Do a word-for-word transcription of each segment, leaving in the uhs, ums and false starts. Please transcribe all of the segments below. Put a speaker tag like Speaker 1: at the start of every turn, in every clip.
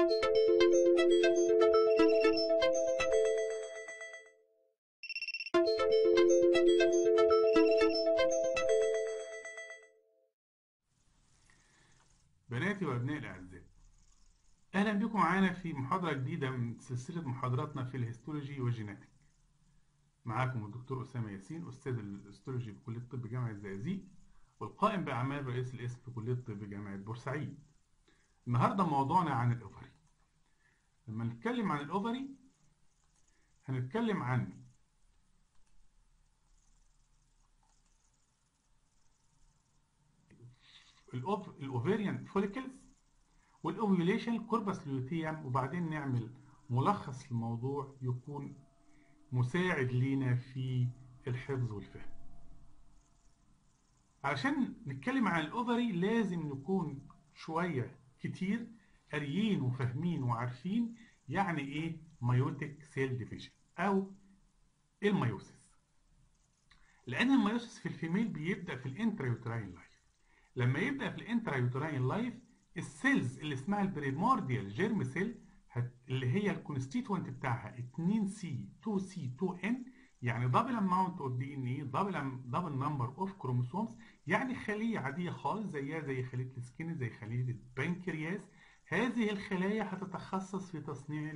Speaker 1: بناتي وأبنائي الأعزاء، أهلا بكم معانا في محاضرة جديدة من سلسلة محاضراتنا في الهيستولوجي والجيناتيك. معاكم الدكتور أسامة ياسين، أستاذ الهيستولوجي في كلية الطب جامعة الزقازيق، والقائم بأعمال رئيس القسم في كلية الطب جامعة بورسعيد. النهاردة موضوعنا عن الأوفري. لما نتكلم عن الأوفري هنتكلم عن الأوفريان فوليكلز والأوفيوليشن كوربس لوتيوم، وبعدين نعمل ملخص الموضوع يكون مساعد لينا في الحفظ والفهم. علشان نتكلم عن الأوفري لازم نكون شوية كتير قاريين وفاهمين وعارفين يعني إيه مايوتيك سيل ديفيجن أو الميوسيس، لأن الميوسيس في الفيميل بيبدأ في الانترايوتراين لايف. لما يبدأ في الانترايوتراين لايف السيلز اللي اسمها البريمورديال جيرم سيل اللي هي الكونستيتوينت بتاعها اتنين سي اتنين سي اتنين ان، يعني دبل اماونت اوف دي ان اي، دبل دبل نمبر اوف كروموسومز، يعني خليه عاديه خالص زيها زي خليه السكين، زي خليه البنكرياس. هذه الخلايا هتتخصص في تصنيع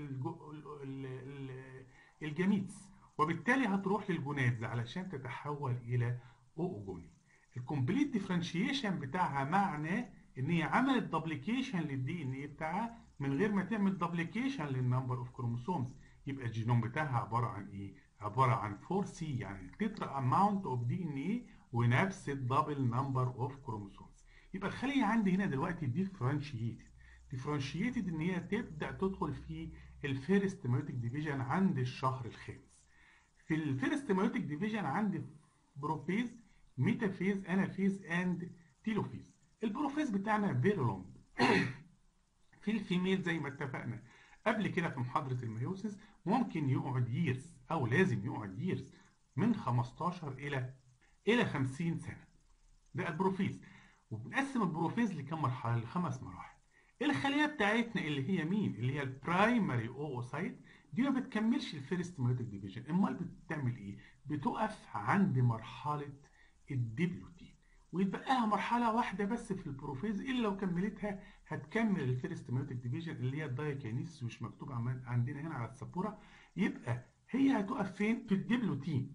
Speaker 1: الجميتس، وبالتالي هتروح للجونادز علشان تتحول الى اوجوني. الكومبليت ديفرنشيشن بتاعها معناه ان هي عملت دبليكيشن للدي ان اي بتاعها من غير ما تعمل دبليكيشن للنمبر اوف كروموسومز. يبقى الجينوم بتاعها عباره عن ايه؟ عباره عن فور سي، يعني تترا اماونت اوف دي ان اي ونفس الدبل نمبر اوف كروموسومز. يبقى الخليه عندي هنا دلوقتي ديفرنشيتد. ديفرنشيتد ان هي تبدا تدخل في الفيرست مايوتيك ديفيجن عند الشهر الخامس. في الفيرست مايوتيك ديفيجن عندي بروفيز، ميتافيز، انافيز اند تيلوفيز. البروفيز بتاعنا فيري لونج. في الفيميل زي ما اتفقنا قبل كده في محاضرة الميوسيس ممكن يقعد ييرز او لازم يقعد ييرز من خمستاشر الى الى خمسين سنة. ده البروفيز. وبنقسم البروفيز لكم مرحلة؟ لخمس مراحل. الخلية بتاعتنا اللي هي مين؟ اللي هي البرايمري اوسايت دي ما بتكملش الفيرست مايوتيك ديفيجن، امال بتعمل ايه؟ بتقف عند مرحلة الديبلوتين، ويتبقاها مرحلة واحدة بس في البروفيز اللي لو كملتها هتكمل الفيرست مايوتيك ديفيجن اللي هي الدايكينيسيس، مش مكتوب عندنا هنا على السبورة. يبقى هي هتقف فين؟ في الديبلوتين.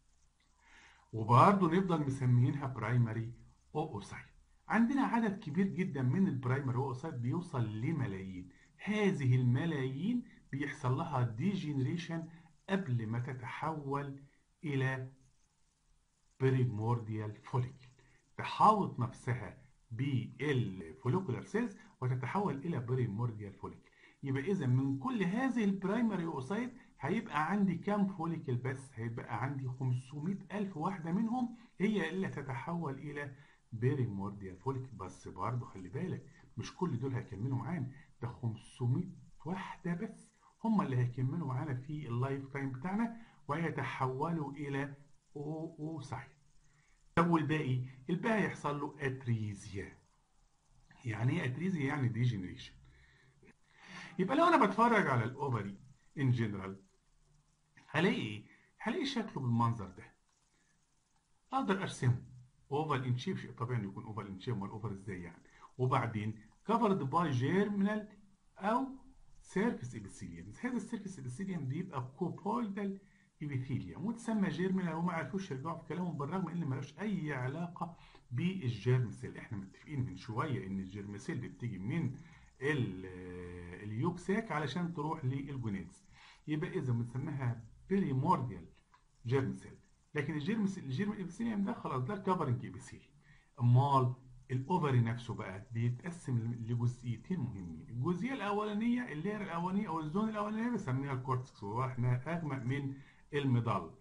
Speaker 1: وبرضه نفضل مسميينها برايمري اوسايت. عندنا عدد كبير جدا من البرايمري اوسايت بيوصل لملايين. هذه الملايين بيحصل لها ديجنريشن قبل ما تتحول الى بريمورديال فوليكل، تحاوط نفسها بالفوليكولار سيلز وتتحول الى بريمورديال فوليكل. يبقى اذا من كل هذه البرايمري اوسايت هيبقى عندي كام فوليكل بس؟ هيبقى عندي خمسمائة ألف واحدة منهم هي اللي تتحول إلى بريمورديال فوليكل. بس برضه خلي بالك مش كل دول هيكملوا معانا، ده خمسمائة واحدة بس هم اللي هيكملوا معانا في اللايف تايم بتاعنا ويتحولوا إلى أو أوسايت. طب والباقي؟ الباقي يحصل له أتريزيا. يعني إيه أتريزيا؟ يعني ديجنريشن. يبقى لو أنا بتفرج على الأوفري إن جنرال هلاقي ايه؟ هلاقي شكله بالمنظر ده. اقدر ارسمه اوفال ان شيب، شيء طبيعي يكون اوفال ان شيب، امال اوفال ازاي يعني؟ وبعدين كفرد باي جيرمينال او سيرفيس ابيثيليوم. هذا السيرفيس ابيثيليوم بيبقى كوبويدال ابيثيليوم وتسمى جيرمينال، وما عرفوش يرجعوا في كلامهم بالرغم ان ملوش اي علاقه بالجيرم سيل. احنا متفقين من شويه ان الجيرم سيل دي بتيجي من اليوك ساك علشان تروح للجونيدز. يبقى اذا بنسميها بريمورديال جيرم سيل. لكن الجيرم الجيرم الابيثيليوم ده خلاص ده كفرنج ابيثيليوم. امال الاوفري نفسه بقى بيتقسم لجزئيتين مهمين. الجزئيه الاولانيه اللي هي الاولانيه او الزون الاولانيه بنسميها الكورتكس، واحنا اغمق من المظله.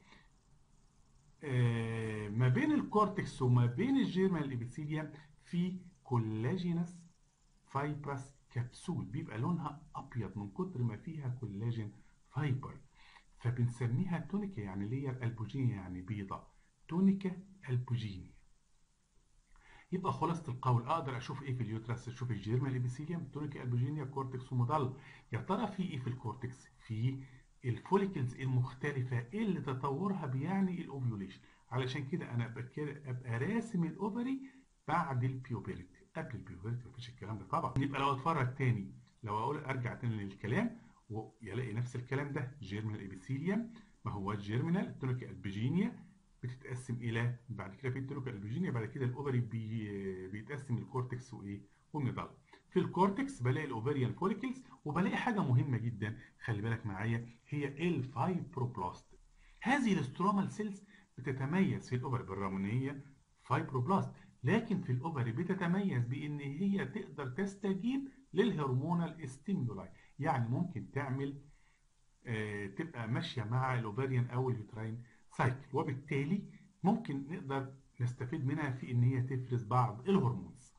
Speaker 1: آه ما بين الكورتكس وما بين الجيرمال الابيثيليوم في كولاجينس فايبرس كبسول بيبقى لونها ابيض من كتر ما فيها كولاجين فايبر، فبنسميها تونيكا، يعني لير البوجينيا يعني بيضة، تونيكا البوجينيا. يبقى خلاصة القول اقدر اشوف ايه في اليوترس؟ اشوف الجيرمال ابيثيليوم، تونيكا البوجينيا، كورتكس ومضل. يا ترى في ايه في الكورتكس؟ في الفوليكلز المختلفة اللي تطورها بيعني الاوفيوليشن. علشان كده انا ابقى راسم الاوفري بعد البيوبرتي. قبل البيوبرتي مفيش الكلام ده طبعا. يبقى لو اتفرج تاني، لو اقول ارجع تاني للكلام ويلاقي نفس الكلام ده، جيرمال ابيثيليوم ما هو الجيرمينال، التونيكا البوجينيا بتتقسم الى، بعد كده في التونيكا البوجينيا، بعد كده الاوفري بي بيتقسم الكورتكس وايه والميدالا. في الكورتكس بلاقي الاوفريان فوليكلز، وبلاقي حاجه مهمه جدا خلي بالك معايا، هي الفايبروبلاست. هذه الاسترومال سيلز بتتميز في الاوفري بالرمونيه فايبروبلاست، لكن في الاوفري بتتميز بان هي تقدر تستجيب للهرمونال ستيمولاي، يعني ممكن تعمل آه تبقى ماشيه مع الاوفريان او اليوتراين سايكل، وبالتالي ممكن نقدر نستفيد منها في ان هي تفرز بعض الهرمونز.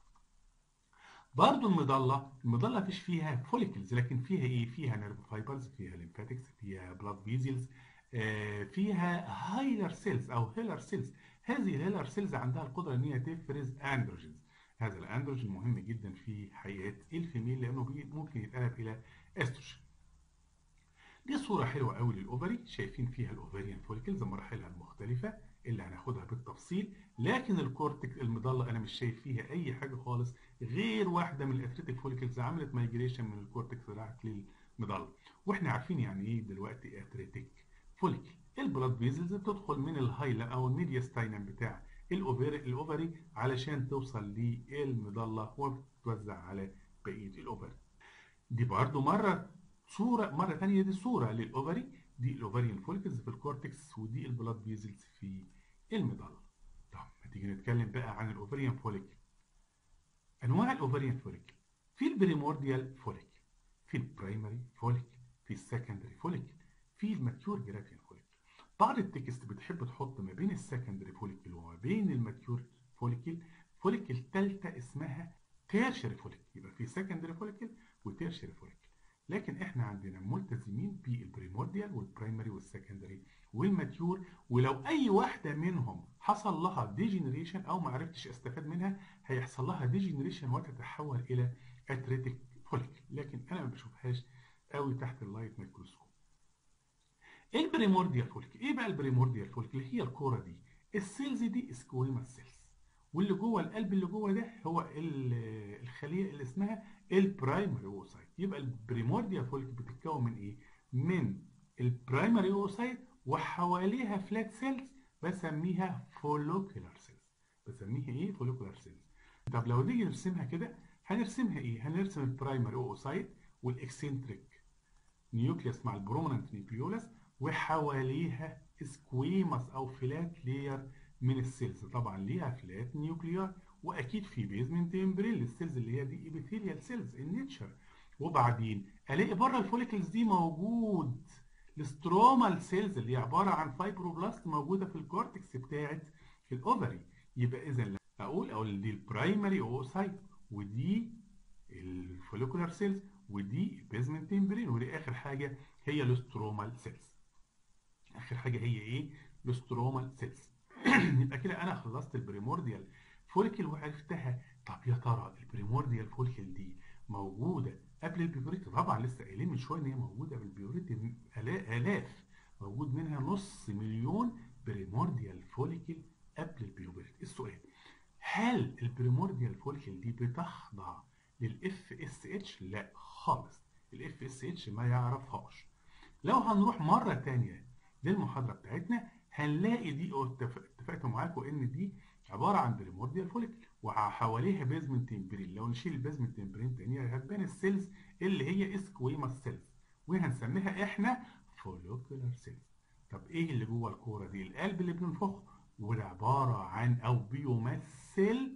Speaker 1: برضو المظله، المظله مفيش فيها فوليكلز، لكن فيها ايه؟ فيها نيرف فايبرز، فيها ليمفاتكس، فيها بلاد فيزلز، آه فيها هايلر سيلز او هيلر سيلز. هذه الهيلر سيلز عندها القدره ان هي تفرز اندروجينز. هذا الاندروجين مهم جدا في حياه الفيميل لانه ممكن يتقلب الى استروجين. دي صورة حلوة قوي للأوفري، شايفين فيها الأوفريان فوليكلز مراحلها المختلفة اللي هناخدها بالتفصيل، لكن الكورتكس المظلة أنا مش شايف فيها أي حاجة خالص غير واحدة من الأثريتيك فوليكلز عملت مايجريشن من الكورتكس راحت للمظلة. وإحنا عارفين يعني إيه دلوقتي أثريتيك فوليكل. البلاد فيزلز بتدخل من الهايلم أو الميدياستاينم بتاع الأوفري الأوفري علشان توصل للمظلة وبتتوزع على بقية الأوفري. دي برضو مرة صورة مرة ثانية، دي صورة للأوفري، دي الأوفريان فوليكلز في الكورتكس، ودي البلاد فيزلز في المظلة. طب ما تيجي نتكلم بقى عن الأوفريان فوليكل. أنواع الأوفريان فوليكل: في البريمورديال فوليكل، في البرايمري فوليكل، في السكندري فوليكل، في الماتيور جرافيان فوليكل. بعض التكست بتحب تحط ما بين السكندري فوليكل وما بين الماتيور فوليكل فوليكل ثالثة اسمها تيرشري فوليكل. يبقى في سكندري فوليكل وتيرشري فوليكل، لكن احنا عندنا ملتزمين بالبريمورديال والبرايمري والسكندري والماتيور. ولو اي واحده منهم حصل لها ديجنريشن او ما عرفتش استفاد منها، هيحصل لها ديجنريشن وتتحول الى اتريتيك فوليكل، لكن انا ما بشوفهاش قوي تحت اللايت ميكروسكوب. البريمورديال فوليكل، ايه بقى البريمورديال فوليكل؟ هي الكوره دي، السيلز دي سكويماس سيلز، واللي جوه القلب اللي جوه ده هو الخليه اللي اسمها البرايمري اوسايت. يبقى البريمورديال فوليكل بتتكون من ايه؟ من البرايمري اوسايت وحواليها فلات سيلز بسميها فولوكولار سيلز. بسميها ايه؟ فولوكولار سيلز. طب لو نيجي نرسمها كده هنرسمها ايه؟ هنرسم البرايمري اوسايت والاكسنتريك نيوكليوس مع البرومننت نيوكليولاس، وحواليها سكويماس او فلات لير من السيلز. طبعا ليها فلات نيوكليار، واكيد في بيزمنت ممبرين للسيلز اللي هي دي ايبيثيليال سيلز النيتشر. وبعدين الاقي بره الفوليكلز دي موجود السترومال سيلز اللي هي عباره عن فايبروبلاست موجوده في الكورتكس بتاعت الاوفري. يبقى اذا اقول اقول دي البرايمري اوسايت، ودي الفوليكولار سيلز، ودي البيزمنت ممبرين، ودي اخر حاجه هي الاسترومال سيلز. اخر حاجه هي ايه؟ الاسترومال سيلز. يبقى كده انا خلصت البريمورديال فوليكل وعرفتها. طب يا ترى البريمورديال فوليكل دي موجوده قبل البيوريتي؟ طبعا لسه قايلين من شويه ان هي موجوده بالبيوريتي الاف، موجود منها نص مليون بريمورديال فوليكل قبل البيوريتي. السؤال: هل البريمورديال فوليكل دي بتخضع للاف اس اتش؟ لا خالص، الاف اس اتش ما يعرفهاش. لو هنروح مره ثانيه للمحاضره بتاعتنا هنلاقي دي، اتفقت معاكم ان دي عباره عن بريمورديال فوليكل وحواليها بيزمنت تمبرين. لو نشيل البيزمنت تمبرين تاني هتبان السيلز اللي هي سكويماس سيلز، وهنسميها احنا فوليكولار سيلز. طب ايه اللي جوه الكوره دي؟ القلب اللي بننفخه، وده عباره عن او بيمثل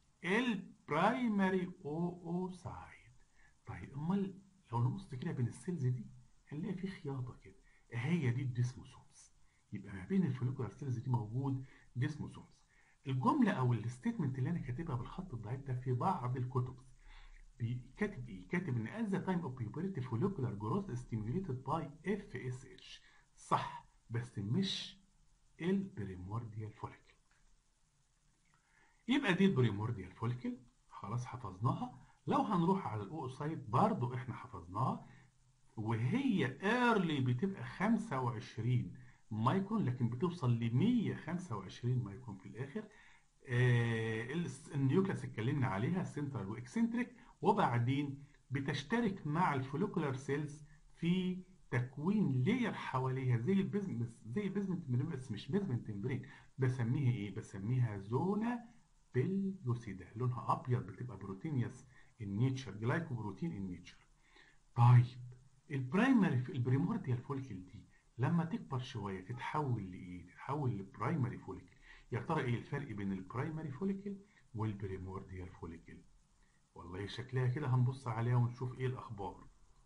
Speaker 1: البرايمري اوسايت. طيب امال لو نبص كده بين السيلز دي هنلاقي في خياطه كده، هي دي الديسموسومز. يبقى ما بين الفوليكولار سيلز دي موجود ديسموسومز. الجمله او الستيتمنت اللي انا كاتبها بالخط الضعيف ده في بعض الكتب كاتب ايه؟ كاتب ان at the time of puberty follicular growth is stimulated by اف اس اتش. صح، بس مش البريمورديال فوليكل. يبقى دي البريمورديال فوليكل، خلاص حفظناها. لو هنروح على الاوسايت برضو احنا حفظناها، وهي ايرلي بتبقى خمسة وعشرين مايكرون، لكن بتوصل ل مية وخمسة وعشرين مايكرون في الاخر. آه النيوكلاس اتكلمنا عليها سنترال واكسنتريك، وبعدين بتشترك مع الفوليكولار سيلز في تكوين لير حواليها زي البيزمنت زي البيزمنت ممبرين، بس مش بيزمنت ممبرين. بسميها ايه؟ بسميها زونا بيليوسيدا، لونها ابيض، بتبقى بروتينيوس النيتشر، جلايكوبروتين النيتشر. طيب البرايمري في البريمورديال فوليكل دي لما تكبر شويه تتحول لايه؟ تتحول لبرايمري فوليكل. يا ترى ايه الفرق بين البرايمري فوليكل والبريمورديال فوليكل؟ والله شكلها كده هنبص عليها ونشوف ايه الاخبار.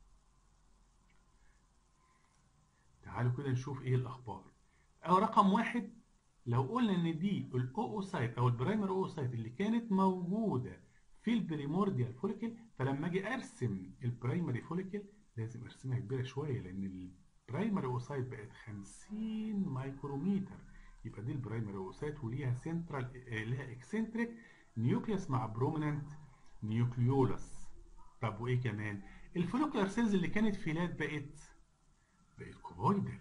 Speaker 1: تعالوا كده نشوف ايه الاخبار. او رقم واحد، لو قلنا ان دي الاوسايت او البرايمري اوسايت اللي كانت موجوده في البريمورديال فوليكل، فلما اجي ارسم البرايمري فوليكل لازم ارسمها كبيره شويه، لان البرايمري اوسايت بقت خمسين مايكروميتر. يبقى دي البرايمري اوسايت وليها سنترال، لها اكسنتريك نيوكليوس مع بروميننت نيوكليولس. طب وايه كمان؟ الفوليكولار سيلز اللي كانت فيلات بقت بقت كوبويدال،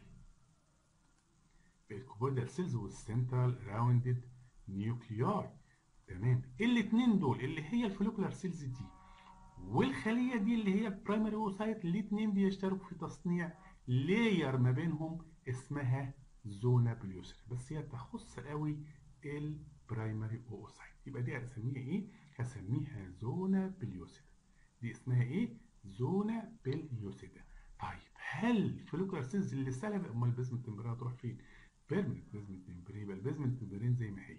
Speaker 1: بقت كوبويدال سيلز والسنترال راوندد نيوكليار. تمام. الاثنين دول اللي هي الفوليكولار سيلز دي والخليه دي اللي هي البرايمري اوسايت، الاثنين بيشتركوا في تصنيع لاير ما بينهم اسمها زونا بليوسيدا، بس هي تخص قوي البرايمري اوسايت. يبقى دي هسميها ايه؟ هسميها زونا بليوسيدا. دي اسمها ايه؟ زونا بليوسيدا. طيب هل الفوليكولار سيلز اللي سلب، امال البيزمنت ممبرين هتروح فين؟ بيرمننت بيزمنت ممبرين، يبقى البيزمنت ممبرين زي ما هي.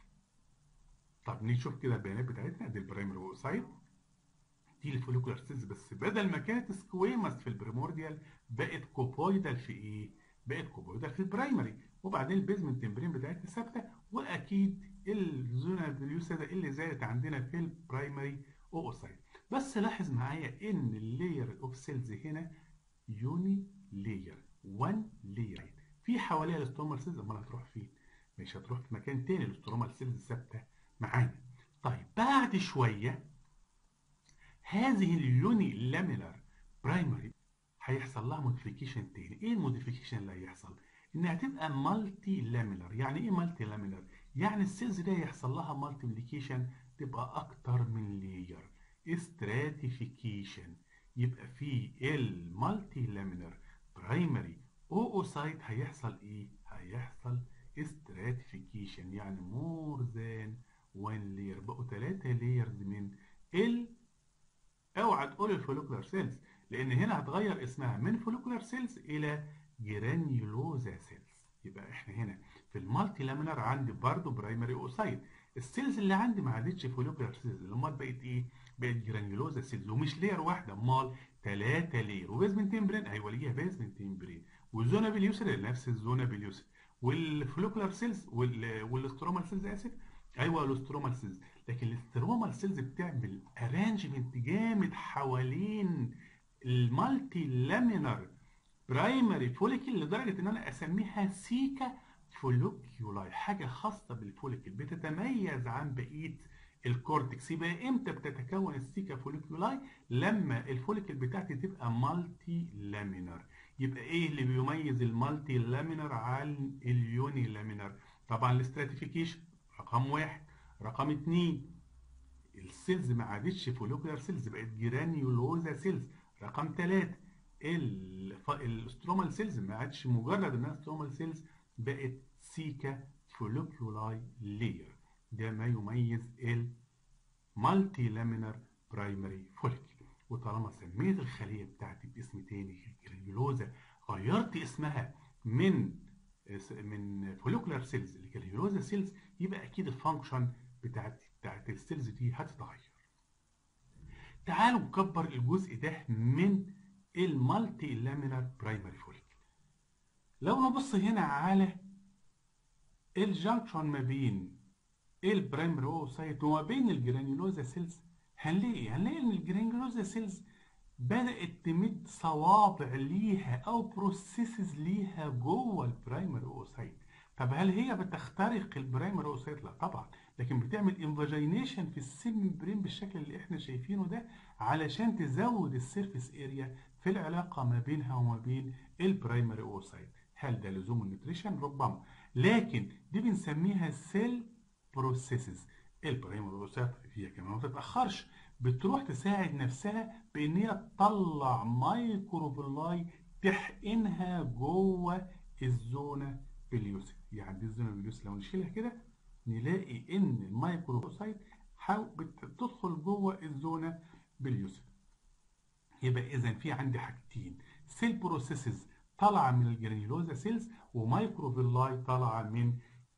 Speaker 1: طب نشوف كده البيانات بتاعتنا. دي البرايمري اوسايت، دي الفوليكولار سيلز، بس بدل ما كانت سكويمس في البريمورديال بقت كوبويدال في ايه؟ بقت كوبويدال في البرايمري. وبعدين البيزمنت ممبرين بتاعتها ثابته، واكيد الزونا بليوسيدا اللي زادت عندنا في البرايمري اوسايت. بس لاحظ معايا ان اللاير اوف سيلز هنا يوني لاير، وان لاير. في حواليها الاسترومال سيلز، امال هتروح فين؟ مش هتروح في مكان تاني، الاسترومال سيلز ثابته معانا. طيب بعد شويه هذه اليوني لامينار برايمري هيحصل لها موديفيكيشن تاني. ايه الموديفيكيشن اللي هيحصل؟ انها تبقى مالتي لامينار. يعني ايه مالتي لامينار؟ يعني السيلز دي هيحصل لها مالتيبليكيشن، تبقى اكتر من لاير، استراتيفيكيشن. يبقى في المالتي لامينار برايمري اوسايت هيحصل ايه؟ هيحصل استراتيفيكيشن، يعني مور ذان وان لاير، بقوا ثلاثة لايرز من ال اوعى تقول الفوليكولار سيلز، لان هنا هتغير اسمها من فوليكولار سيلز الى جرانيولوزا سيلز. يبقى احنا هنا في المالتي لامينار عندي برضو برايمري اوسايت، السيلز اللي عندي ما عادتش فوليكولار سيلز، امال بقت ايه؟ بقت جرانيولوزا سيلز، ومش لير واحده، امال ثلاثه لير. وبيزمنت ممبرين، ايوه ليها بيزمنت ممبرين، وزونا بليوسيدا نفس الزونا بليوسيدا، والفوليكولار سيلز والاسترومال سيلز اسف، ايوه الاسترومال سيلز. لكن الاسترومال سيلز بتعمل ارانجمنت جامد حوالين المالتي لامينار برايمري فوليكل، لدرجه ان انا اسميها سيكا فوليكيولاي، حاجه خاصه بالفوليكل بتتميز عن بقيه الكورتكس. يبقى امتى بتتكون السيكا فوليكيولاي؟ لما الفوليكل بتاعتي تبقى مالتي لامينار. يبقى ايه اللي بيميز المالتي لامينار عن اليوني لامينار؟ طبعا الاستراتيفيكيشن رقم واحد. رقم اتنين، السيلز ما عادتش فوليكولار سيلز، بقت جرانيولوزا سيلز. رقم ثلاثة، الاسترومال سيلز ما عادش مجرد انها استرومال سيلز، بقت سيكا فوليكولاي لير. ده ما يميز المالتي لامينار برايمري فوليكل. وطالما سميت الخليه بتاعتي باسم تاني الجرانيولوزا، غيرت اسمها من من فوليكولار سيلز لجرانيولوزا سيلز، يبقى اكيد الفانكشن بتاعت بتاعت السيلز دي هتتغير. تعالوا نكبر الجزء ده من المالتي لامينار برايمري فوليكل. لو نبص هنا على الجنكشن ما بين البرايمري اوسايت وما بين الجرانيولوزا سيلز، هنلاقي هنلاقي ان الجرانيولوزا سيلز بدأت تمد صوابع ليها او بروسيسز ليها جوه البرايمري اوسايت. طب هل هي بتخترق البرايمري اوسايت؟ لا طبعا، لكن بتعمل انفاجينيشن في السيل ممبرين بالشكل اللي احنا شايفينه ده علشان تزود السيرفيس اريا في العلاقه ما بينها وما بين البرايمري اوسايت. هل ده لزوم النيوتريشن؟ ربما، لكن دي بنسميها سيل بروسيسز. البرايمري اوسايت هي كمان ما بتتاخرش، بتروح تساعد نفسها بان هي تطلع مايكروفيلاي تحقنها جوه الزونه بليوسيد. يعني دي الزونه بليوسيد لو نشيلها كده نلاقي ان المايكروسايت بتدخل جوه الزونه بليوسيد. يبقى اذا في عندي حاجتين، سيل بروسيسز طالعه من الجرانيولوزا سيلز، ومايكروفيلاي طالعه من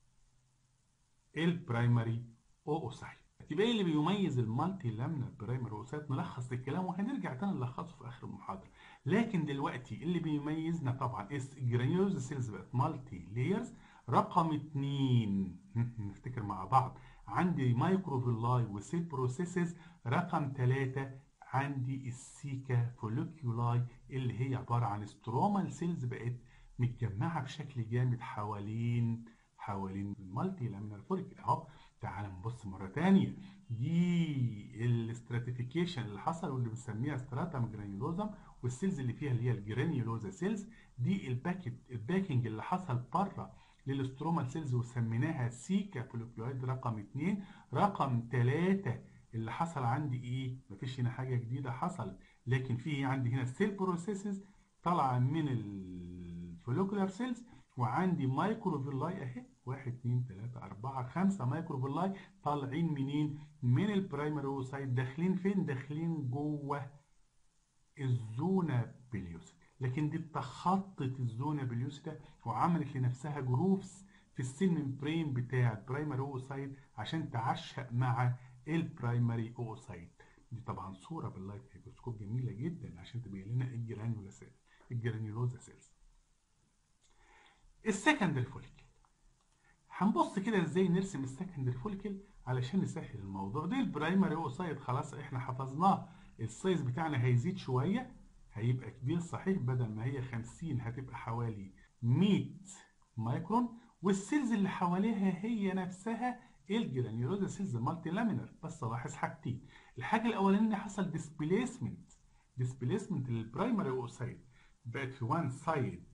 Speaker 1: البرايمري اوسايت. يبقى ايه اللي بيميز المالتي لامينر برايمري اوسايت؟ نلخص الكلام وهنرجع تاني نلخصه في اخر المحاضره. لكن دلوقتي اللي بيميزنا طبعا الجرانيولوزا سيلز بقت مالتي لايرز. رقم اتنين نفتكر مع بعض، عندي مايكروفيلاي وسيل بروسيسز. رقم ثلاثة عندي السيكا فوليكيولاي اللي هي عباره عن سترومال سيلز بقت متجمعه بشكل جامد حوالين حوالين المالتي لامينر فوليكل اهو. تعال نبص مره ثانيه، دي الاستراتيفيكيشن اللي حصل واللي بنسميها ستراتم جرانيولوزم، والسيلز اللي فيها اللي هي الجرانيولوزا سيلز. دي الباكت الباكينج اللي حصل بره للسترومال سيلز وسميناها سيكا فوليكيولايد رقم اتنين. رقم ثلاثة اللي حصل عندي ايه؟ مفيش هنا حاجه جديده حصلت، لكن في عندي هنا السيل بروسيسز طالعه من الفوليكولار سيلز، وعندي مايكروفيلاي اهي واحد اتنين تلاتة أربعة خمسة مايكروفيلاي طالعين منين؟ من البرايمري اوسايت. داخلين فين؟ داخلين جوه الزونا بليوسيد. لكن دي تخطت الزونا بليوسيدا وعملت لنفسها جروفز في السيل ممبرين بتاع البرايمري اوسايت عشان تعشق مع البرايمري اوسايت. دي طبعا صوره باللايت ميكروسكوب جميله جدا عشان تبين لنا الجرانيولا سيل الجرانيولوزا سيلز. السكندري فوليكل، هنبص كده ازاي نرسم السكندري فوليكل علشان نسهل الموضوع. دي البرايمري اوسايت خلاص احنا حفظناه، السايز بتاعنا هيزيد شويه، هيبقى كبير صحيح، بدل ما هي خمسين هتبقى حوالي مية مايكرون، والسيلز اللي حواليها هي نفسها الجرانيولوزا سيلز مالتي لامينر. بس لاحظ حاجتين، الحاجه الاولانيه حصل ديسبيسمنت ديسبيسمنت للبرايمري اوسايت بقت في وان سايد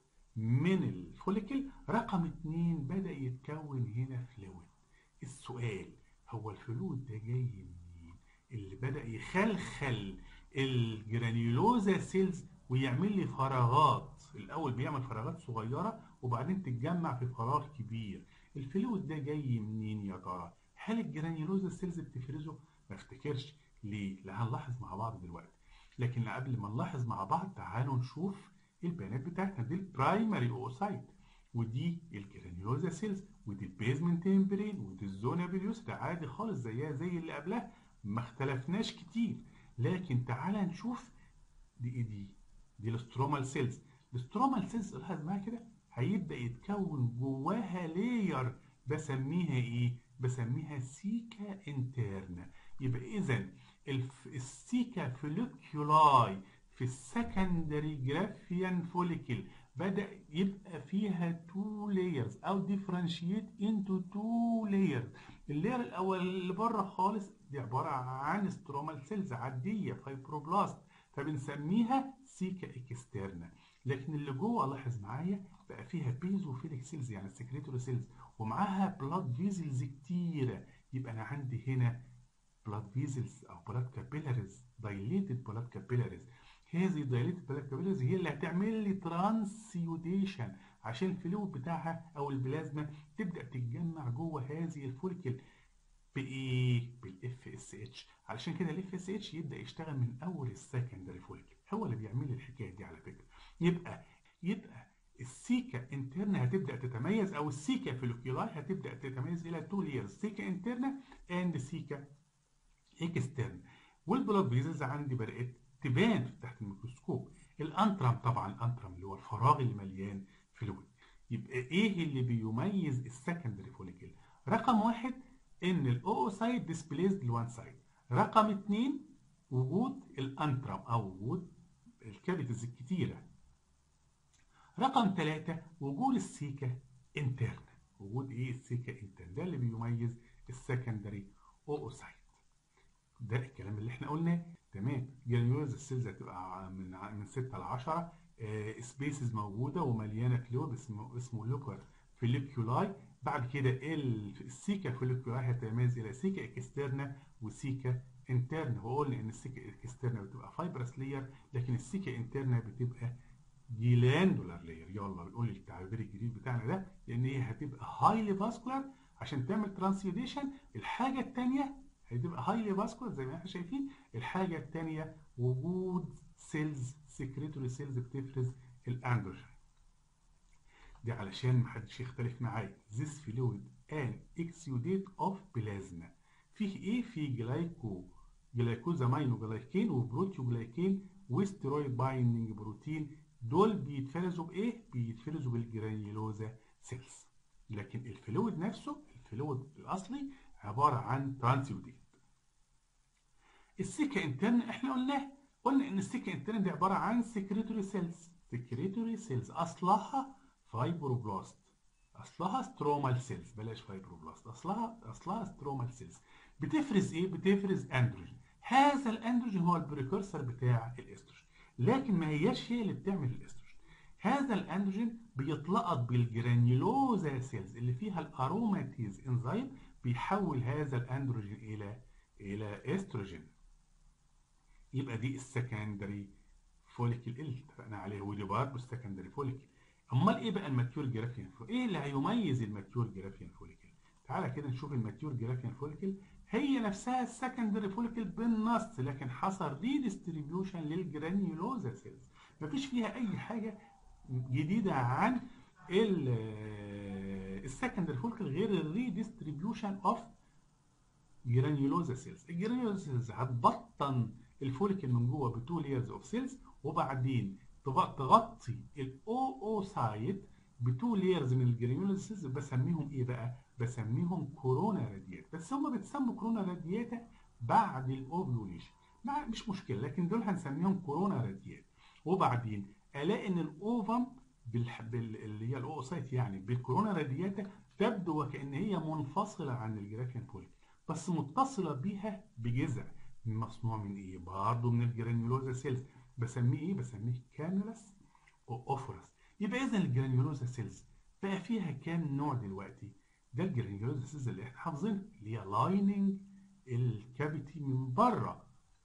Speaker 1: من الفوليكل. رقم اتنين بدأ يتكون هنا فلويد. السؤال هو الفلويد ده جاي منين؟ اللي بدأ يخلخل الجرانيولوزا سيلز ويعمل لي فراغات، الأول بيعمل فراغات صغيرة وبعدين تتجمع في فراغ كبير. الفلويد ده جاي منين يا ترى؟ هل الجرانيولوزا سيلز بتفرزه؟ ما افتكرش. ليه؟ لا هنلاحظ مع بعض دلوقتي، لكن قبل ما نلاحظ مع بعض تعالوا نشوف البيانات بتاعتنا. دي البرايمري اوسايت، ودي الجرانيولوزا سيلز، ودي البيزمنت ممبرين، ودي الزونا بليوسيدا عادي خالص زيها زي اللي قبلها، ما اختلفناش كتير. لكن تعالى نشوف دي ايه. دي دي السترومال سيلز. السترومال سيلز لاحظ معايا كده هيبدا يتكون جواها لاير بسميها ايه؟ بسميها سيكا انترنا. يبقى اذا السيكا فوليكيولاي في السكندري جرافيان فوليكل بدأ يبقى فيها تو لايرز او ديفرنشيت انتو تو لايرز. اللاير الاول اللي بره خالص دي عباره عن سترومال سيلز عاديه فايبروبلاست، فبنسميها سيكا اكسترنا. لكن اللي جوه لاحظ معايا بقى فيها بيزوفيليك سيلز يعني سكريتوري سيلز، ومعاها بلاد فيزلز كتيره. يبقى انا عندي هنا بلاد فيزلز او بلاد كابيلاريز، دايليتد بلاد كابيلاريز. هذه دايليتد بلاد كابيلاريز هي اللي هتعمل لي ترانسيوديشن عشان الفلويد بتاعها او البلازما تبدا تتجمع جوه هذه الفوليكل بايه؟ بالاف اس اتش. علشان كده الاف اس اتش يبدا يشتغل من اول السكندري فوليكل، هو اللي بيعمل لي الحكايه دي على فكره. يبقى يبقى السيكا انترنا هتبدا تتميز، او السيكا فوليكولاي هتبدا تتميز الى تو لايرز، سيكا انترنا اند سيكا اكسترن. والبلاد فيزلز عندي بدات تبان تحت الميكروسكوب. الانترم طبعا، الانترم اللي هو الفراغ اللي مليان فلويد. يبقى ايه اللي بيميز السكندري فوليكل؟ رقم واحد ان الاوسايت ديسبليسد لوان سايد. رقم اتنين وجود الانترم او وجود الكافيتيز الكتيره. رقم ثلاثة وجود السيكا انترنا. وجود ايه؟ السيكا انترنا ده اللي بيميز السكندري اوسايت. ده الكلام اللي احنا قلناه. تمام. جرانيولوز السيلز هتبقى من من ستة ل عشرة، سبيسز موجوده ومليانه فلويد اسمه اسمه لوكر فوليكيولاي. بعد كده السيكا فوليكيولاي هتتميز الى سيكا اكسترنا وسيكا انترنا. وقلنا ان السيكا اكسترنا بتبقى فايبرس لير، لكن السيكا انترنا بتبقى جلاندولار لير. يلا بنقول التعبير الجديد بتاعنا ده، لان هي هتبقى هايلي فاسكولار عشان تعمل ترانسيوديشن. الحاجه الثانيه هتبقى هايلي فاسكولار زي ما احنا شايفين. الحاجه الثانيه وجود سيلز سكريتوري سيلز بتفرز الاندروجين. دي علشان محدش يختلف معايا. This fluid an exudate of plasma. فيه ايه؟ فيه جلايكو جلايكوزامينو جلايكين وبروتيوجلايكين وستيرويد بايندنج بروتين. دول بيتفرزوا بايه؟ بيتفرزوا بالجرانيولوزا سيلز. لكن الفلويد نفسه، الفلويد الاصلي عباره عن ترانسيوديت. السيكا انترن احنا قلناه، قلنا ان السيكا انترن دي عباره عن سكريتوري سيلز. سكريتوري سيلز اصلها فايبروبلاست، اصلها سترومال سيلز، بلاش فايبروبلاست، اصلها اصلها سترومال سيلز. بتفرز ايه؟ بتفرز اندروجين. هذا الاندروجين هو البريكورسر بتاع الاستروجين، لكن ما هياش هي اللي بتعمل الاستروجين. هذا الاندروجين بيتلقط بالجرانيولوزا سيلز اللي فيها الاروماتيز انزيم، بيحول هذا الاندروجين الى الى استروجين. يبقى دي السكندري فوليكل اللي اتفقنا عليه، ودي برضه السكندري فوليكل. امال ايه بقى الماتيور جرافيان فوليكل؟ ايه اللي هيميز الماتيور جرافيان فوليكل؟ تعالى كده نشوف الماتيور جرافيان فوليكل. هي نفسها السكندري فوليكل بالنص، لكن حصل ريديستريبيوشن للجرانيولوزا سيلز. مفيش فيها اي حاجه جديده عن السكندري فوليكل غير الريديستريبيوشن اوف جرانيولوزا سيلز. الجرانيولوزا سيلز هتبطن الفوليكل من جوه بتو لايرز اوف سيلز، وبعدين تغطي الاوسايت بتو لايرز من الجرانيولوزا سيلز. بسميهم ايه بقى؟ بسميهم كورونا راديات. بس هم بيتسموا كورونا رادياتا بعد الاوفيوليشن، مش مشكله، لكن دول هنسميهم كورونا راديات. وبعدين الاقي ان الاوفم بال... اللي هي الاوسايت يعني بالكورونا رادياتا تبدو وكأن هي منفصله عن الجرافيان فوليكل، بس متصله بيها بجذع مصنوع من ايه؟ برضه من الجرانيولوزا سيلز. بسميه ايه؟ بسميه كانولاس اوفورس. يبقى اذا الجرانيولوزا سيلز بقى فيها كام نوع دلوقتي؟ ده الجرانيولوزا سيلز اللي احنا حافظينها، اللي هي لايننج الكافيتي من بره،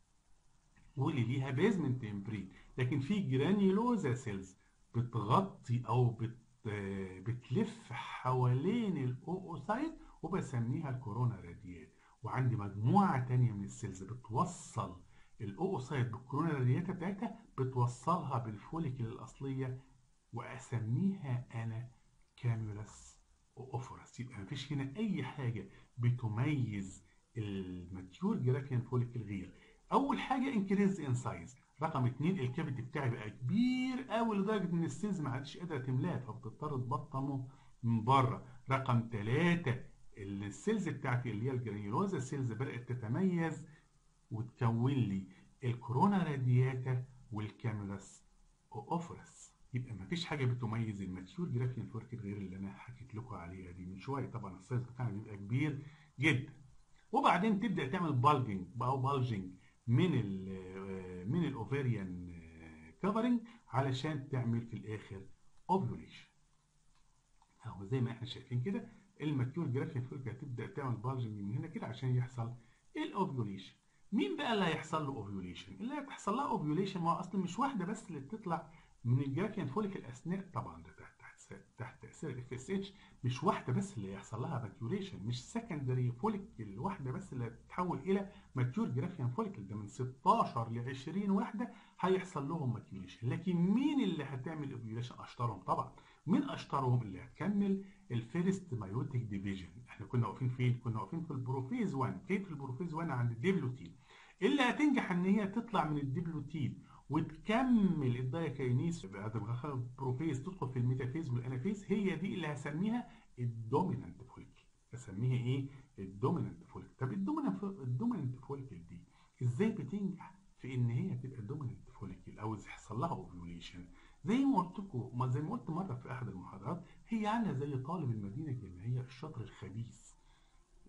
Speaker 1: واللي ليها بيزمنت امبرين. لكن في جرانيولوزا سيلز بتغطي او بت بتلف حوالين الاوسايت، وبسميها الكورونا راديات. وعندي مجموعه ثانيه من السيلز بتوصل الاوسايت بالكورونا راديات بتاعتها، بتوصلها بالفوليكل الاصليه، واسميها انا كانولاس اوفورس. يبقى مفيش هنا اي حاجه بتميز الماتيور جرافيان فوليكل غير اول حاجه انكريز ان سايز. رقم اتنين الكافيتي بتاعي بقى كبير قوي لدرجه ان السيلز ما عادش قادره تملاه، فبتضطر تبطنه من بره. رقم ثلاثة السيلز بتاعتي اللي هي الجرانيولوزا سيلز بدات تتميز وتكون لي الكورونا رادياتا والكاميلاس اوفرس. يبقى ما فيش حاجه بتميز الماتيور جرافيان فوليكل غير اللي انا حكيت لكم عليها دي من شويه. طبعا السايز بتاعنا بيبقى كبير جدا. وبعدين تبدا تعمل بالجنج او بالجنج من ال من الاوفيريان كفرنج علشان تعمل في الاخر اوفيوليشن. اهو زي ما احنا شايفين كده الماتيور جرافيان فوليكل هتبدا تعمل بالجنج من هنا كده عشان يحصل الاوفيوليشن. مين بقى اللي هيحصل له اوفيوليشن؟ اللي هتحصل لها اوفيوليشن ما هو اصلا مش واحده بس اللي بتطلع من الجرافيان فوليكل اثناء، طبعا ده تحت تحت تحت تاثير الاف اس اتش، مش واحده بس اللي هيحصل لها ماتيوريشن، مش سكندري فوليكل واحده بس اللي هتتحول الى ماتيور جرافيان فوليكل، ده من ستاشر ل عشرين واحده هيحصل لهم ماتيوريشن. لكن مين اللي هتعمل اوفيوليشن؟ اشطرهم طبعا. مين اشطرهم؟ اللي هتكمل الفيرست مايوتيك ديفيجن. احنا كنا واقفين فين؟ كنا واقفين في البروفيز واحد. فين في البروفيز واحد؟ عند الديبلوتين. اللي هتنجح ان هي تطلع من الديبلوتين وتكمل الدايكاينيز بعد ما دخلت البروفيز تدخل في الميتافيز والانافيز، هي دي اللي هسميها الدومينانت فوليكل. هسميها ايه؟ الدومينانت فوليكل. طب الدومينانت الدومينانت فوليكل دي ازاي بتنجح في ان هي تبقى دومينانت فوليكل او يحصل لها اوفيوليشن؟ زي ما قلت لكم، زي ما قلت مره في احد المحاضرات، هي عامله زي طالب المدينه الجامعيه الشاطر الخبيث.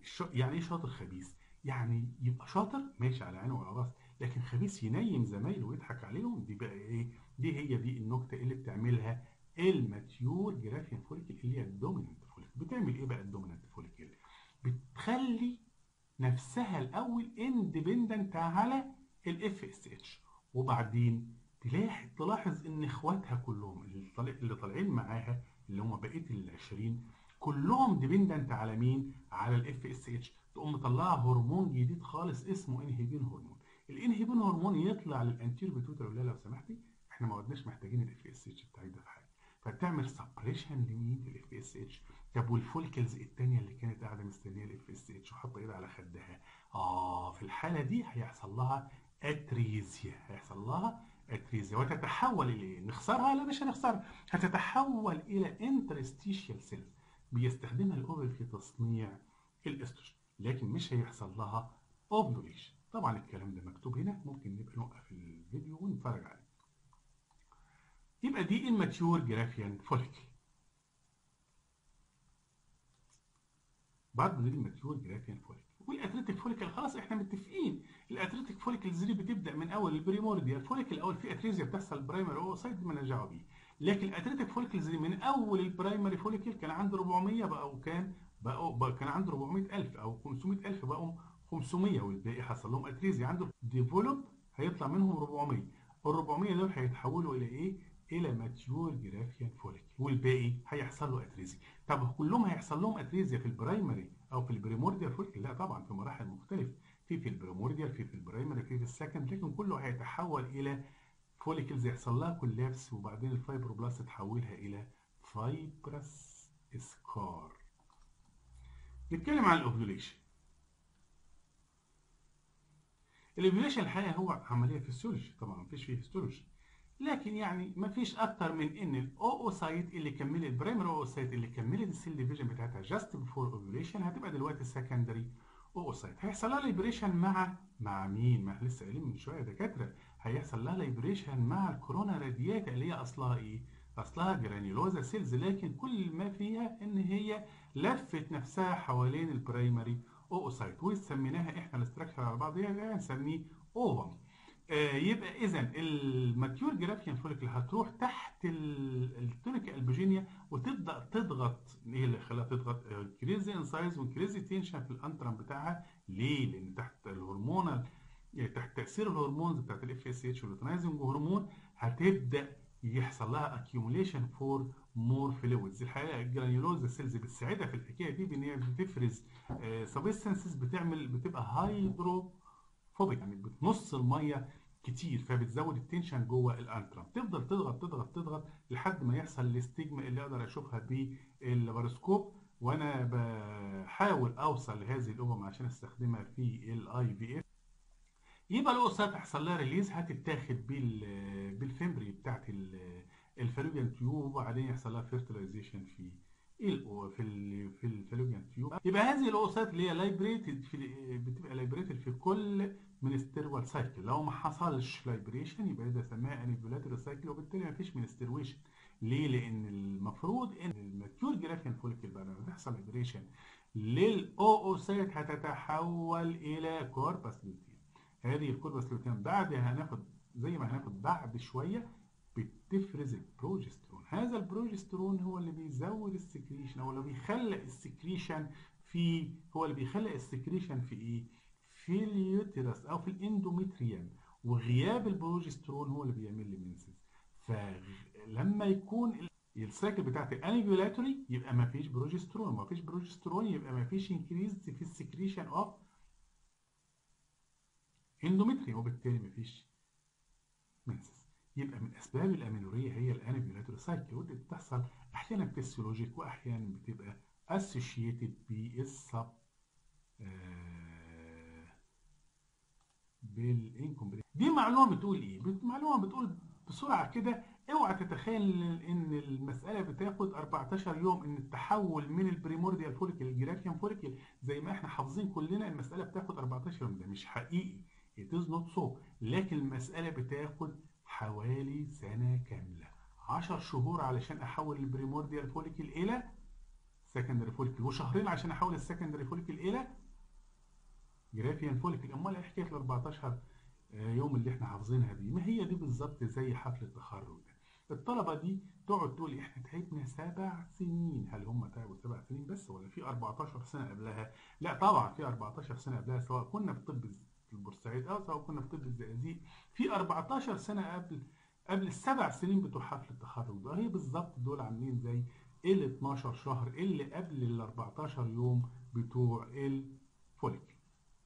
Speaker 1: يعني ايه شاطر خبيث؟ يعني يبقى شاطر ماشي على عيني وعلى راسي، لكن خبيث ينيم زمايله ويضحك عليهم، دي بقى ايه؟ دي هي دي النكته اللي بتعملها الماتيور جرافيان فوليكل اللي هي الدومينانت فوليكل. بتعمل ايه بقى الدومينانت فوليكل؟ بتخلي نفسها الاول اندبندنت على الاف اس اتش، وبعدين تلاحظ تلاحظ ان اخواتها كلهم اللي طالع اللي طالعين معاها اللي هم بقيه ال عشرين كلهم ديبندنت على مين؟ على الاف اس اتش. تقوم مطلعه هرمون جديد خالص اسمه انهبين هرمون. الانهبين هرمون يطلع للانتير بيتوتر يقول لها لو سمحتي احنا ما عدناش محتاجين الاف اس اتش بتاعك ده في حاجه، فتعمل سبريشن لمين؟ الاف اس اتش. طب والفولكلز الثانيه اللي كانت قاعده مستنيه الاف اس اتش وحاطه ايدها على خدها، اه في الحاله دي هيحصل لها اتريزيا، هيحصل لها اتريزيا وتتحول الى نخسرها؟ لا مش هنخسرها، هتتحول الى انترستيشيال سيلز بيستخدمها الاوفر في تصنيع الاستروجين، لكن مش هيحصل لها اوفيوليشن. طبعا الكلام ده مكتوب هنا، ممكن نبقى نوقف الفيديو ونتفرج عليه. يبقى دي الماتيور جرافيان فوليكل. برضه دي الماتيور جرافيان فوليكل. والاتريتيك فوليكل خلاص احنا متفقين، الاتريتيك فوليكلز دي بتبدا من اول البريمورديال فوليكل، اول في اتريزيا بتحصل برايمري اوسايت ما دعوه بيه، لكن الاتريتيك فوليكلز دي من اول البرايمري فوليكل كان عنده أربعمية بقوا كام؟ بقوا بقى كان عنده أربعمية ألف او خمسمية ألف بقوا خمسمية، والباقي حصل لهم اتريزيا عنده ديفلوب هيطلع منهم أربعمية، ال أربعمية دول هيتحولوا الى ايه؟ الى ماتيور جرافيان فوليكل، والباقي هيحصل له اتريزيا. طب كلهم هيحصل لهم اتريزيا في البرايمري او في البريمورديال فوليكل؟ لا طبعا، في مراحل مختلفه، في في البريمورديال، في في البرايمري، في في السكند، لكن كله هيتحول الى فوليكلز يحصل لها كولابس، وبعدين الفايبروبلاست تحولها الى فايبرس سكار. نتكلم عن الاوفيوليشن. الاوفيوليشن الحقيقه هو عمليه فيسيولوجي، طبعا مفيش فيه هيستولوجي، لكن يعني مفيش اكتر من ان الاوسايت اللي كملت البرايمري اوسايت اللي كملت السيل ديفيجن بتاعتها جاست بيفور اوفيوليشن هتبقى دلوقتي سكندري اوسايت. هيحصل لها ليبريشن مع مع مين؟ ما احنا لسه قايلين من شويه يا دكاتره، هيحصل لها ليبريشن مع الكورونا رادياتا اللي هي اصلها ايه؟ اصلها جرانيولوزا سيلز، لكن كل ما فيها ان هي لفت نفسها حوالين البرايمري اوسايت، وسميناها احنا الاستراكشر على بعض يعني هنسميه اوفم. آه يبقى اذا الماتيور جرافيان فوليكل هتروح تحت التونيكا البوجينيا وتبدا تضغط. ايه اللي خلاها تضغط؟ كريزي ان سايز وكريزي تنشن في الانترم بتاعها. ليه؟ لان تحت الهرمونال، تحت تاثير الهرمونز بتاعت الاف اس اتش واللوتينايزنج هرمون هتبدا يحصل لها اكيوميليشن فور مور فلويدز. الحقيقه الجرانيولوزا سيلز بتساعدها في الحكايه دي بان هي بتفرز سبستانسز بتعمل بتبقى هايدرو فوبيك، يعني بتنص الميه كتير فبتزود التنشن جوه الانترم، تفضل تضغط تضغط تضغط لحد ما يحصل الاستجما اللي اقدر اشوفها باللاباروسكوب وانا بحاول اوصل لهذه الامم عشان استخدمها في الاي في اف. يبقى الاوسات هيحصل لها ريليز، هتتاخد بال بالفمبري بتاعت الفالوبيان تيوب، وبعدين يحصل لها فيرتلايزيشن في في ال في الفالوبيان تيوب. يبقى هذه الاوسات اللي هي لايبريتد في بتبقى لايبريتد في كل منستيروال سايكل. لو ما حصلش لايبريشن يبقى ده سماها انيفولاتوري سايكل، وبالتالي ما فيش منسترويشن. ليه؟ لان المفروض ان الماتيور جرافيان فوليكل بعد ما تحصل لايبريشن للاوسات هتتحول الى كوربس لوتيم. هذه الكوربس لوتيم بعد هناخد زي ما هناخد بعد شويه بتفرز البروجسترون. هذا البروجسترون هو اللي بيزود السكريشن، او اللي بيخلق السكريشن في هو اللي بيخلق السكريشن في ايه؟ في اليوتيرس او في الاندوميتريوم، وغياب البروجسترون هو اللي بيعمل لي منسز. فلما يكون السايكل بتاعت الانيفيولاتوري يبقى ما فيش بروجسترون، ما فيش بروجسترون يبقى ما فيش انكريز في السكريشن اوف اندوميتريوم، وبالتالي ما فيش منسز. يبقى من اسباب الامينوريه هي الانيفيولاتوري سايكل، ودي بتحصل احيانا فيسيولوجيك واحيانا بتبقى اسوشيتد بالسب بالانكمبليت. دي معلومه بتقول ايه؟ معلومه بتقول بسرعه كده اوعى تتخيل ان المساله بتاخد أربعتاشر يوم ان التحول من البريمورديال فوليكل للجرافيان فوليكل زي ما احنا حافظين كلنا. المساله بتاخد أربعتاشر يوم، ده مش حقيقي، it is not so. لكن المساله بتاخد حوالي سنه كامله، عشر شهور علشان احول البريمورديال فوليكل الى سكندري فوليكل، وشهرين عشان احول السكندري فوليكل الى جرافيان فوليكل. امال ايه حكايه ال أربعتاشر يوم اللي احنا حافظينها دي؟ ما هي دي بالظبط زي حفل التخرج ده. الطلبه دي تقعد تقول احنا تعبنا سبع سنين. هل هم تعبوا سبع سنين بس ولا في أربعتاشر سنه قبلها؟ لا طبعا في أربعتاشر سنه قبلها، سواء كنا في طب البورسعيد او سواء كنا في طب الزقازيق، في أربعتاشر سنه قبل قبل السبع سنين بتوع حفل التخرج ده. هي بالظبط دول عاملين زي ال اتناشر شهر اللي قبل ال أربعتاشر يوم بتوع الفوليكل.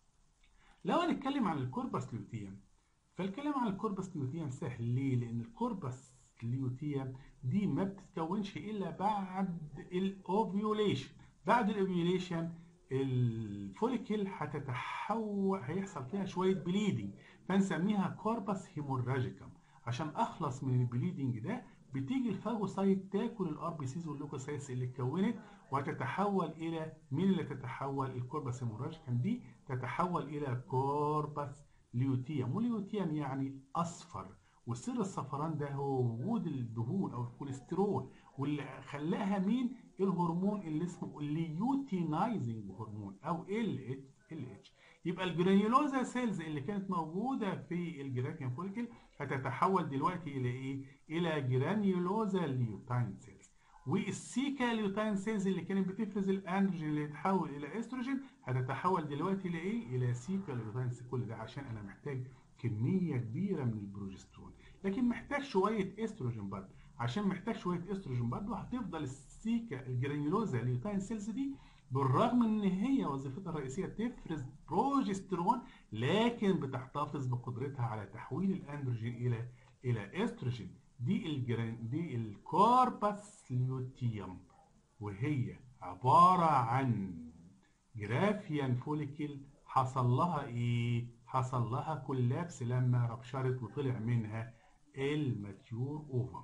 Speaker 1: لو هنتكلم عن الكوربس لوتيوم، فالكلام عن الكوربس لوتيوم سهل. ليه؟ لأن الكوربس لوتيوم دي ما بتتكونش إلا بعد الأوفيوليشن. بعد الأوفيوليشن الفوليكل هتتحول، هيحصل فيها شوية بليدنج، فنسميها كوربس هيموراجيكم. عشان أخلص من البليدنج ده بتيجي الفاجوسايت تاكل الار بي سيز واللوكوسايتس اللي اتكونت، وتتحول الى مين اللي تتحول؟ الكوربس هيموراجيكم دي تتحول الى كوربس ليوتيوم. وليوتيوم يعني اصفر، وسر الصفران ده هو وجود الدهون او الكوليسترول، واللي خلاها مين؟ الهرمون اللي اسمه الليوتينايزنج هرمون او ال اتش. يبقى الجرانيولوزا سيلز اللي كانت موجوده في الجرافيان فوليكل هتتحول دلوقتي الى ايه؟ الى جرانيولوزا ليوتاين سيلز. والسيكا ليوتاين سيلز اللي كانت بتفرز الاندروجين اللي يتحول الى استروجين هتتحول دلوقتي لايه؟ الى سيكا ليوتاين سيلز. كل ده عشان انا محتاج كميه كبيره من البروجسترون، لكن محتاج شويه استروجين برضه. عشان محتاج شويه استروجين برضه هتفضل السيكا الجرانيولوزا ليوتاين سيلز دي بالرغم ان هي وظيفتها الرئيسيه تفرز بروجسترون، لكن بتحتفظ بقدرتها على تحويل الاندروجين الى الى استروجين. دي الجران دي الكوربس ليوتيوم، وهي عباره عن جرافيان فوليكل حصل لها ايه؟ حصل لها كولابس لما ربشرت وطلع منها الماتيور اوفر.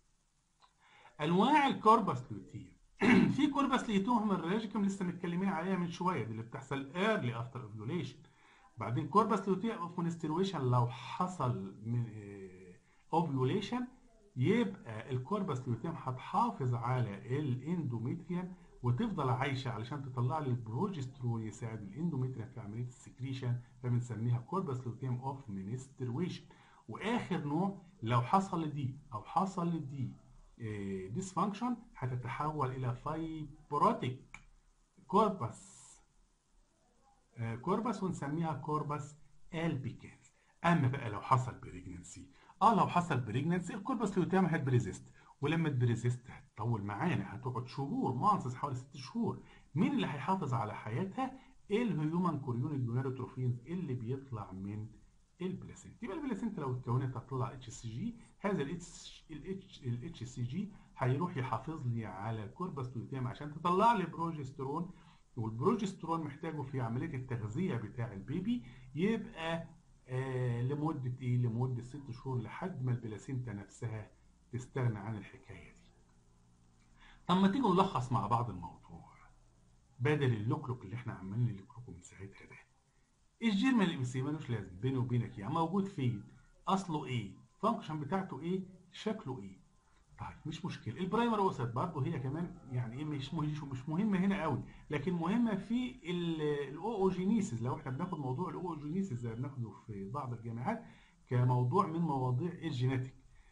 Speaker 1: انواع الكوربس ليوتيوم في كوربس ليوتيوم الريجيكم لسه متكلمين عليها من شويه، دي اللي بتحصل ايرلي افتر اوفيوليشن. بعدين كوربس ليوتيوم اوف منسترويشن، لو حصل من اوفيوليشن يبقى الكوربس ليوتيوم هتحافظ على الاندوميتريوم وتفضل عايشه علشان تطلع لي البروجسترون يساعد الاندوميتريوم في عمليه السكريشن، فبنسميها كوربس ليوتيوم اوف منسترويشن. واخر نوع لو حصل دي او حصل دي ديسفانكشن هتتحول الى فايبروتيك كوربس كوربس ونسميها كوربس البيكانس. اما بقى لو حصل بريجننسي، اه لو حصل بريجننسي الكوربس ليوتيوم هتبريزيست، ولما تبريزيست هتطول معانا، هتقعد شهور مانسز، حوالي ست شهور. مين اللي هيحافظ على حياتها؟ الهيومن كوريونيك جونادوتروفينز اللي بيطلع من البلاسينتا. يبقى البلاسينتا لو اتكونت هتطلع اتش سي جي، هذا الاتش الاتش سي جي هيروح يحافظ لي على الكوربس ليوتيوم عشان تطلع لي بروجسترون، والبروجسترون محتاجه في عمليه التغذيه بتاع البيبي. يبقى آه لمده ايه؟ لمده ست شهور لحد ما البلاسينتا نفسها تستغنى عن الحكايه دي. طب ما تيجي نلخص مع بعض الموضوع بدل اللوكلوك اللي احنا عمالين نلوكلوكه من ساعتها ده. الجيرمان الابسي ملوش لازم بيني وبينك، يعني موجود فين؟ اصله ايه؟ الفانكشن بتاعته ايه؟ شكله ايه؟ طيب مش مشكله. البرايمر اوسط برضه هي كمان يعني ايه مش مش مهمه هنا قوي، لكن مهمه في الاوجينيسيس. لو احنا بناخد موضوع الاوجينيسيس زي ما بناخده في بعض الجامعات كموضوع من مواضيع الجيناتيك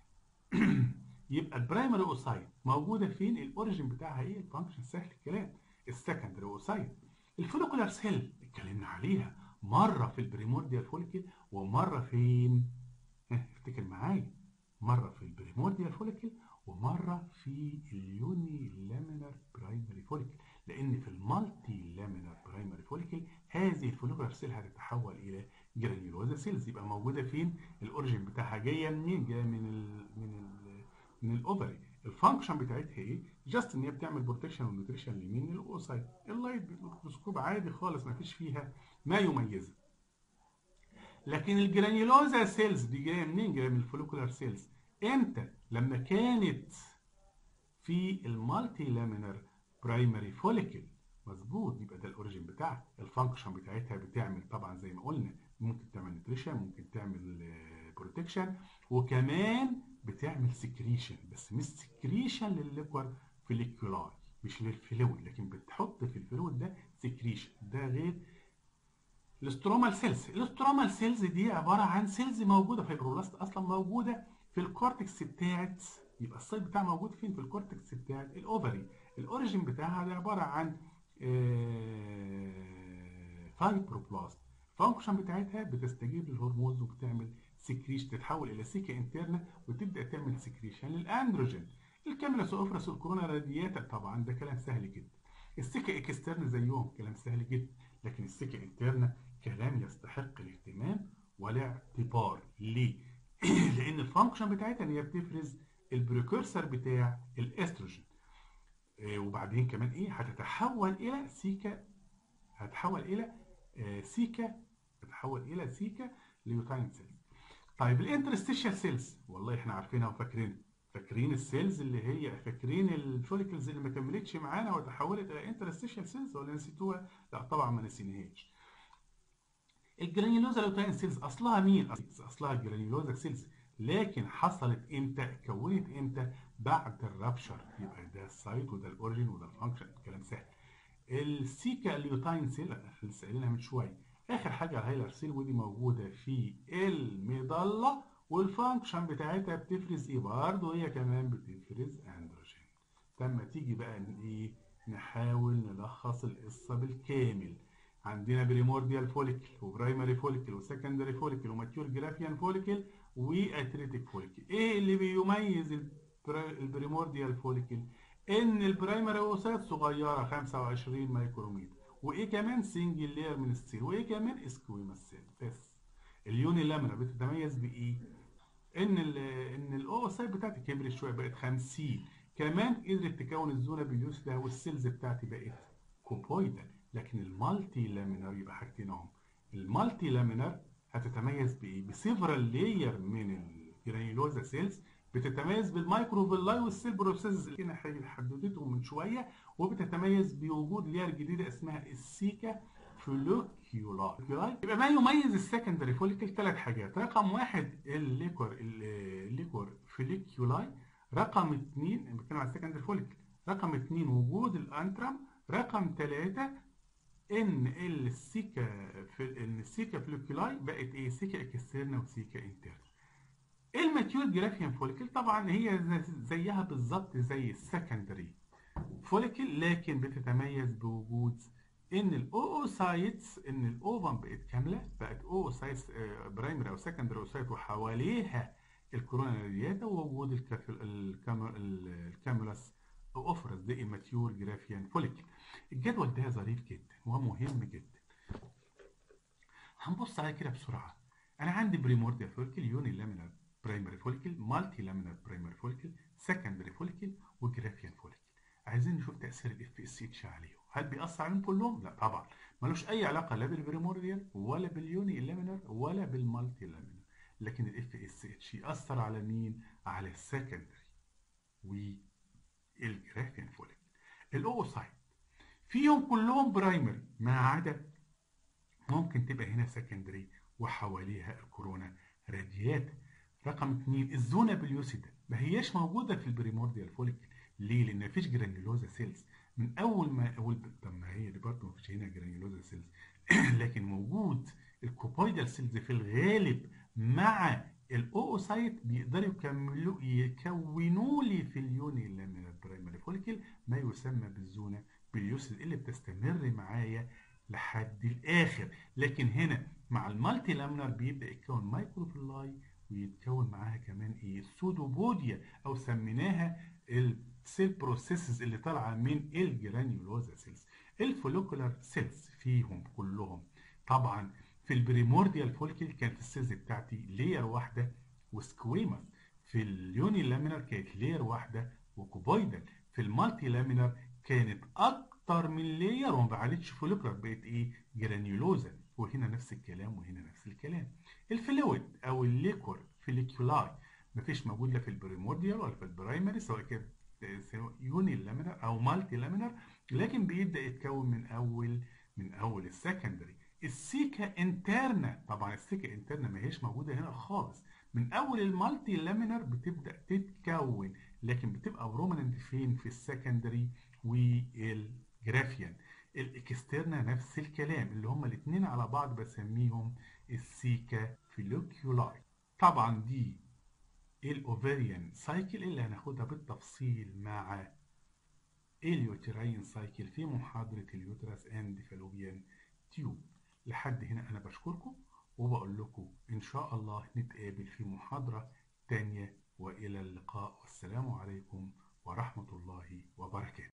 Speaker 1: يبقى البرايمري اوسايت موجوده فين؟ الاوريجين بتاعها ايه؟ الفانكشن سهل الكلام. السكندري اوسايت الفوليكولار سيل اتكلمنا عليها مره في البريمورديال فوليكل ومره فين؟ افتكر معايا، مره في البريمورديال فوليكل ومره في اليوني لامينار برايمري فوليكل، لان في المالتي لامينار برايمري فوليكل هذه الفوليكولار سيل هتتحول الى جرانيولوزا سيلز. يبقى موجوده فين؟ الاوريجين بتاعها جايه منين؟ جايه من ال من ال من الاوفري. الفانكشن بتاعتها ايه؟ جاست ان هي بتعمل بروتكشن ونيوتريشن لمين؟ للاوسايت. اللايت بالميكروسكوب عادي خالص، ما فيش فيها ما يميزها. لكن الجرانيولوزا سيلز دي جايه منين؟ جايه من الفوليكولار سيلز. امتى؟ لما كانت في المالتي لامينار برايمري فوليكل. مظبوط، يبقى ده الاوريجين بتاعها. الفانكشن بتاعتها بتعمل طبعا زي ما قلنا، ممكن تعمل نيوتريشن، ممكن تعمل بروتكشن، وكمان بتعمل سكريشن، بس مش سكريشن للليكوار فوليكولاي، مش للفلويد، لكن بتحط في الفلويد ده سكريشن. ده غير الاسترومال سيلز. الاسترومال سيلز دي عباره عن سيلز موجوده، فيبرولاست اصلا موجوده في الكورتكس بتاعت، يبقى السايت بتاعها موجود فين؟ في الكورتكس بتاعت الاوفري. الاوريجين بتاعها ده عباره عن فايبروبلاست. الفانكشن بتاعتها بتستجيب للهرمونز وبتعمل سكريش، تتحول الى سيكا انترنا وتبدا تعمل سكريشن للاندروجين. الكاميرا اوفرس والكورونا رادياتا طبعا ده كلام سهل جدا. السيكا اكسترنا زيهم كلام سهل جدا، لكن السيكا انترنا كلام يستحق الاهتمام والاعتبار. ليه؟ لان الفانكشن بتاعتها ان هي بتفرز البريكورسر بتاع الاستروجين. آه وبعدين كمان ايه؟ هتتحول الى سيكا، هتتحول الى آه سيكا هتتحول الى سيكا ليوتاين سيلز. طيب الانترستيشال سيلز، والله احنا عارفينها وفاكرينها. فاكرين السيلز اللي هي فاكرين الفوليكلز اللي ما كملتش معانا وتحولت الى انترستيشال سيلز، ولا نسيتوها؟ لا طبعا ما نسيناهاش. الجرانيولوزا لوتاين سيلز اصلها مين؟ اصلها الجرانيولوزا سيلز، لكن حصلت امتى؟ اتكونت امتى؟ بعد الرابشر. يبقى ده السايت وده الاوريجين وده الفانكشن، كلام سهل. السيكا ليوتاين سيل لسه قايلينها من شويه. اخر حاجه الهايلر سيل، ودي موجوده في المظله، والفانكشن بتاعتها بتفرز ايه؟ برضه هي كمان بتفرز اندروجين. لما تيجي بقى ايه نحاول نلخص القصه بالكامل. عندنا بريمورديال فوليكل وبرايمري فوليكل وسكندري فوليكل وماتيور جرافيان فوليكل واتريتيك فوليكل. ايه اللي بيميز البريمورديال فوليكل؟ ان البرايمري اوسات صغيره خمسة وعشرين مايكرومتر، وايه كمان سنجل لاير من السيل، وايه كمان اسكويماس سيل. بس اليوني لامنا بتتميز بايه؟ ان ال ان الاوسايت بتاعتي كبرت شويه بقت خمسين، كمان قدرت تكون الزونه باليوسدا، والسيلز بتاعتي بقت كوبويدال. لكن المالتي لامينر يبقى حاجتين اهم. المالتي لامينر هتتميز بايه؟ بسيفرال لاير من الجرانيولوزا سيلز، بتتميز بالمايكروفيلاي والسيل بروسيس اللي احنا حددتهم من شويه، وبتتميز بوجود لير جديده اسمها السيكا فوليكيولاي. يبقى ما يميز السكندري فوليكل ثلاث حاجات. رقم واحد الليكور الليكور فوليكيولاي. رقم اثنين بتكلم على السكندري فوليكل. رقم اثنين وجود الانترم. رقم ثلاثة ان السيكا في ان السيكا فوليكيولاي بقت ايه؟ سيكا اكسترنا وسيكا انترنا. الماتيور جرافيان فوليكل طبعا هي زيها بالظبط زي السكندري فوليكل، لكن بتتميز بوجود ان الاوسايتس، ان الاوفم بقت كامله، بقت اوسايتس برايمري او سكندري اوسايت وحواليها الكورونا رادياتا، ووجود الكامولاس اوفرس. ده الماتيور جرافيان فوليكل. الجدول ده ظريف جدا ومهم جدا. هنبص عليه كده بسرعه. انا عندي بريمورديال فوليكل، يوني لامينار برايمري فوليكل، مالتي لامينار برايمري فوليكل، سكندري فوليكل، وجرافيان فوليكل. عايزين نشوف تاثير الاف اس اتش عليهم. هل بيأثر عليهم كلهم؟ لا طبعا، ملوش اي علاقه لا بالبريمورديال ولا باليوني لامينار ولا بالمالتي لامينار. لكن الاف اس اتش يأثر على مين؟ على السكندري والجرافيان فوليكل. الاوسايت فيهم كلهم برايمري ما عدا ممكن تبقى هنا سكندري وحواليها الكورونا راديات. رقم اثنين الزونه باليوسيدا ما هياش موجوده في البريمورديال فوليكل. ليه؟ لان مفيش جرانيولوزا سيلز من اول ما اول طب ما هي دي برضه مفيش هنا جرانيولوزا سيلز لكن موجود الكوبويدال سيلز في الغالب مع الاوسايت بيقدروا يكملوا يكونوا لي في اليوني لامينار برايمري فوليكل ما يسمى بالزونه باليوسيد اللي بتستمر معايا لحد الاخر. لكن هنا مع المالتي لامينار بيبدا يتكون مايكروفيلاي ويتكون معاها كمان ايه؟ السودوبوديا، او سميناها السيل بروسيسز اللي طالعه من الجرانيولوزا سيلز. الفوليكولار سيلز فيهم كلهم طبعا في البريمورديال فوليكل كانت السيلز بتاعتي لير واحده وسكويماس. في اليوني لامينار كانت لير واحده وكوبويدال. في المالتي لامينار كانت اكتر من لير وما بعدتش فوليكولار، بقت ايه؟ جرانيولوزا. وهنا نفس الكلام وهنا نفس الكلام. الفلويد او الليكور فوليكولاي مفيش موجود لا في البريمورديال ولا في البرايمري، سواء كان يوني لامينار او مالتي لامينار، لكن بيبدا يتكون من اول من اول السكندري. السيكا انترنا طبعا السيكا انترنا ما هيش موجوده هنا خالص. من اول المالتي لامينار بتبدا تتكون لكن بتبقى بروميننت فين؟ في السكندري والجرافيان. الاكسترنا نفس الكلام، اللي هما الاثنين على بعض بسميهم السيكا فيلوكيولاي. طبعا دي الاوفريان سايكل اللي هناخدها بالتفصيل مع اليوتراين سايكل في محاضرة اليوتراس اند فالوبيان تيوب. لحد هنا انا بشكركم وبقول لكم ان شاء الله نتقابل في محاضرة تانية، والى اللقاء والسلام عليكم ورحمة الله وبركاته.